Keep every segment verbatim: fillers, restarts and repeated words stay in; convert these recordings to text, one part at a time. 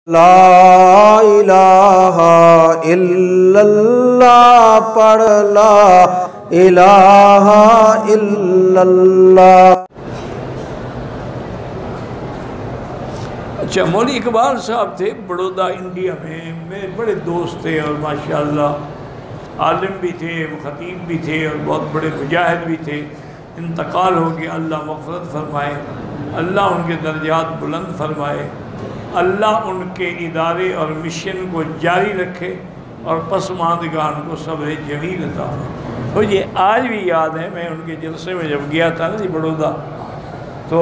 لا الہ الا اللہ پڑھ لا الہ الا اللہ۔ اچھا، مولوی اقبال صاحب تھے بڑودہ انڈیا میں، میرے بڑے دوست تھے اور ماشاءاللہ عالم بھی تھے، خطیب بھی تھے اور بہت بڑے مجاہد بھی تھے۔ انتقال ہو گیا، اللہ مغفرت فرمائے، اللہ ان کے درجات بلند فرمائے، اللہ ان کے ادارے اور مشن کو جاری رکھے اور پسماندگان کو صبر جمیل عطا فرمائے۔ مجھے آج بھی یاد ہے، میں ان کے جلسے میں جب گیا تھا نا جی بڑودہ، تو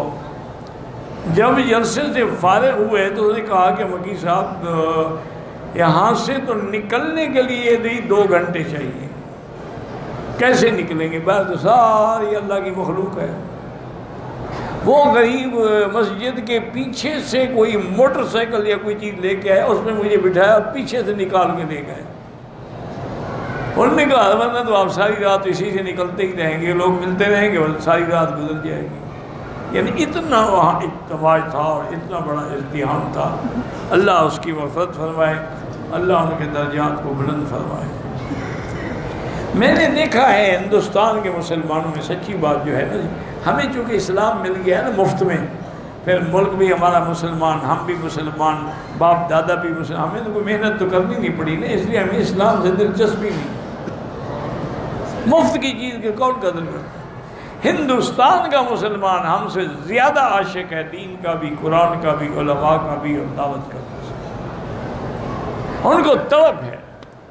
جب جلسے سے فارغ ہوئے تو انہوں نے کہا کہ مکی صاحب یہاں سے تو نکلنے کے لیے بھی دو گھنٹے چاہیے، کیسے نکلیں گے؟ بات تو ساری اللہ کی مخلوق ہے۔ وہ غریب مسجد کے پیچھے سے کوئی موٹر سائیکل یا کوئی چیز لے کے آئے، اس میں مجھے بٹھایا، پیچھے سے نکال کے لے گئے۔ انہوں نے کہا ورنہ تو آپ ساری رات اسی سے نکلتے ہی رہیں گے، لوگ ملتے رہیں گے، ساری رات گزر جائے گی۔ یعنی اتنا وہاں اجتماع تھا اور اتنا بڑا ازدحام تھا۔ اللہ اس کی مغفرت فرمائے، اللہ ان کے درجات کو بلند فرمائے۔ میں نے دیکھا ہے ہندوستان کے مسلمانوں میں سچی بات جو ہے نا، ہمیں چونکہ اسلام مل گیا ہے نا مفت میں، پھر ملک بھی ہمارا مسلمان، ہم بھی مسلمان، باپ دادا بھی مسلمان، ہمیں تو کوئی محنت تو کرنی نہیں پڑی نا، اس لیے ہمیں اسلام سے دلچسپی نہیں۔ مفت کی چیز کے کون قدر کرتا؟ ہندوستان کا مسلمان ہم سے زیادہ عاشق ہے دین کا بھی، قرآن کا بھی، علماء کا بھی اور دعوت کا بھی۔ ان کو طلب ہے۔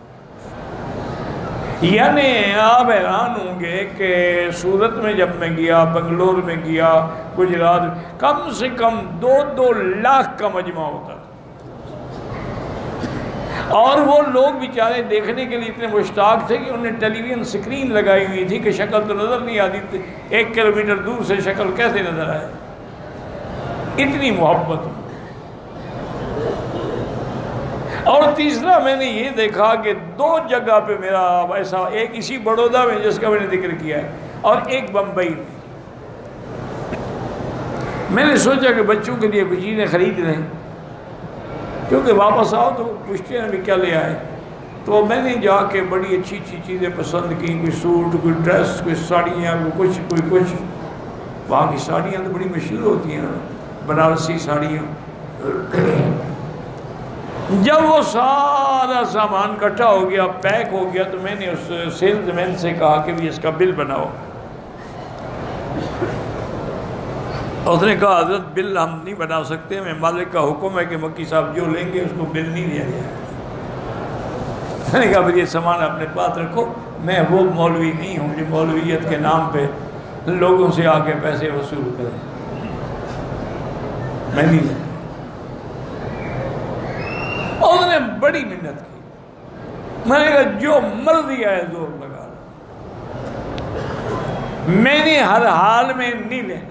یعنی آپ حیران ہوں گے کہ سورت میں جب میں گیا، بنگلور میں گیا، گجرات، کم سے کم دو دو لاکھ کا مجمع ہوتا تھا، اور وہ لوگ بیچارے دیکھنے کے لیے اتنے مشتاق تھے کہ انہیں ٹیلی ویژن سکرین لگائی ہوئی تھی کہ شکل تو نظر نہیں آتی تھی، ایک کلو میٹر دور سے شکل کیسے نظر آئے، اتنی محبت۔ اور تیسرا میں نے یہ دیکھا کہ دو جگہ پہ میرا ایسا، ایک اسی بڑودہ میں جس کا میں نے ذکر کیا ہے، اور ایک بمبئی میں۔ میں نے سوچا کہ بچوں کے لیے کچھ چیزیں خرید لیں، کیونکہ واپس آؤ تو پوچھتے ہیں بھی کیا لے آئے، تو میں نے جا کے بڑی اچھی اچھی چیزیں پسند کی، کوئی سوٹ، کوئی ڈریس، کوئی ساڑیاں، کوئی کچھ کوئی کچھ۔ وہاں کی ساڑیاں تو بڑی مشہور ہوتی ہیں، بنارسی ساڑیاں۔ جب وہ سارا سامان اکٹھا ہو گیا، پیک ہو گیا، تو میں نے اس سیلز مین سے کہا کہ بھی اس کا بل بناؤ۔ اس نے کہا حضرت بل ہم نہیں بنا سکتے، میں مالک کا حکم ہے کہ مکی صاحب جو لیں گے اس کو بل نہیں دیا جائے۔ میں نے کہا پھر یہ سامان اپنے پاس رکھو، میں وہ مولوی نہیں ہوں جو مولویت کے نام پہ لوگوں سے آ کے پیسے وصول کریں، میں نہیں لوں۔ اور انہوں نے بڑی محنت کی۔ میں نے کہا جو مرضی آئے زور لگا لو، میں نے ہر حال میں نہیں لینا۔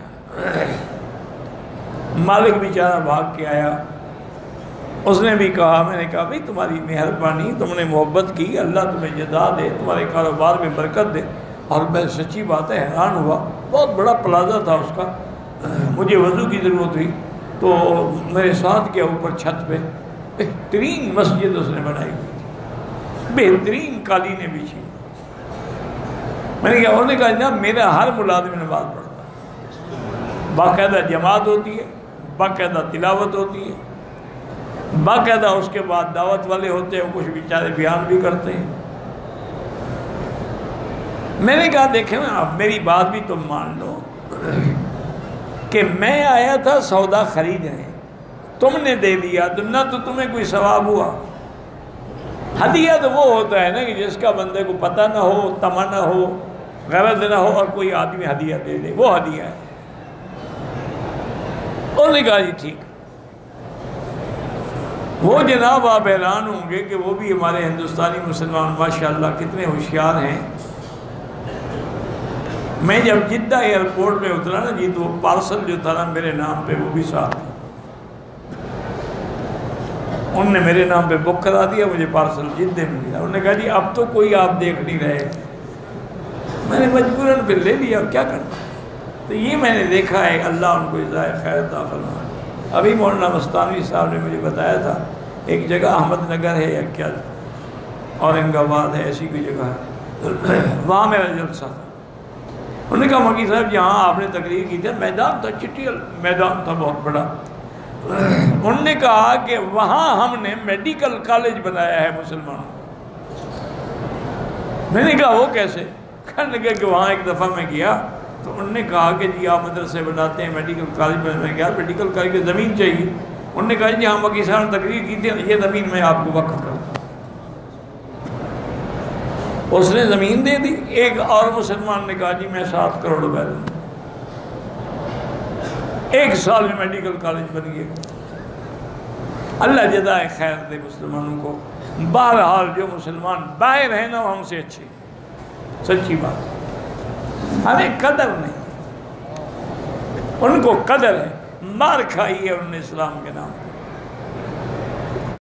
مالک بیچارہ بھاگ کے آیا، اس نے بھی کہا، میں نے کہا بھئی تمہاری مہربانی، تم نے محبت کی، اللہ تمہیں جزا دے، تمہارے کاروبار میں برکت دے۔ اور میں سچی بات ہے حیران ہوا، بہت بڑا پلازا تھا اس کا، مجھے وضو کی ضرورت ہوئی تو میرے ساتھ گیا اوپر چھت پہ، بہترین مسجد اس نے بنائی ہوئی تھی، بہترین قالینیں بچھی۔ میں نے کہا، انہوں نے کہا جناب میرا ہر ملازم نماز پڑھتا ہے، باقاعدہ جماعت ہوتی ہے، باقاعدہ تلاوت ہوتی ہے، باقاعدہ اس کے بعد دعوت والے ہوتے ہیں، کچھ بیچارے بیان بھی کرتے ہیں۔ میں نے کہا دیکھیں نا، اب میری بات بھی تم مان لو کہ میں آیا تھا سودا خریدنے، تم نے دے دیا تو نہ تو تمہیں کوئی ثواب ہوا۔ ہدیہ تو وہ ہوتا ہے نا کہ جس کا بندے کو پتہ نہ ہو، تمنا نہ ہو، غرض نہ ہو، اور کوئی آدمی ہدیہ دے دے، وہ ہدیہ ہے۔ انہوں نے کہا جی ٹھیک۔ وہ جناب آپ حیران ہوں گے کہ وہ بھی ہمارے ہندوستانی مسلمان ماشاءاللہ کتنے ہوشیار ہیں۔ میں جب جدہ ایئرپورٹ میں اترا نا جی، تو وہ پارسل جو تھا نا میرے نام پہ وہ بھی ساتھ تھا، انہوں نے میرے نام پہ بک کرا دیا، مجھے پارسل جدے میں ملا۔ انہوں نے کہا جی اب تو کوئی آپ دیکھ نہیں رہے، میں نے مجبوراً پھر لے لیا، کیا کرنا۔ تو یہ میں نے دیکھا ہے، اللہ ان کو جزائے خیر عطا فرمائے۔ ابھی مولانا مستانوی صاحب نے مجھے بتایا تھا ایک جگہ احمد نگر ہے یا کیا اورنگ آباد ہے ایسی کوئی جگہ ہے، وہاں میرا جلسہ تھا. انہوں نے کہا مکی صاحب جہاں آپ نے تقریر کی تھی میدان تھا، چٹیل میدان تھا بہت بڑا. انہوں نے کہا کہ وہاں ہم نے میڈیکل کالج بنایا ہے مسلمانوں. میں نے کہا وہ کیسے؟ کہنے لگا کہ وہاں ایک دفعہ میں گیا تو انہوں نے کہا کہ جی آپ مدرسے بناتے ہیں میڈیکل کالج میں. میں گیا میڈیکل کالج کی زمین چاہیے. انہوں نے کہا جی ہاں مکی صاحب نے تقریر کی تھی یہ زمین میں آپ کو وقف کروں. اس نے زمین دے دی. ایک اور مسلمان نے کہا جی میں سات کروڑ روپے دوں. ایک سال میں میڈیکل کالج بن گیا. اللہ جزائے خیر دے مسلمانوں کو. بہرحال جو مسلمان باہر ہیں نا وہ ہم سے اچھے، سچی بات. ہمیں قدر نہیں، ان کو قدر ہے. مار کھائی ہے انہوں نے اسلام کے نام.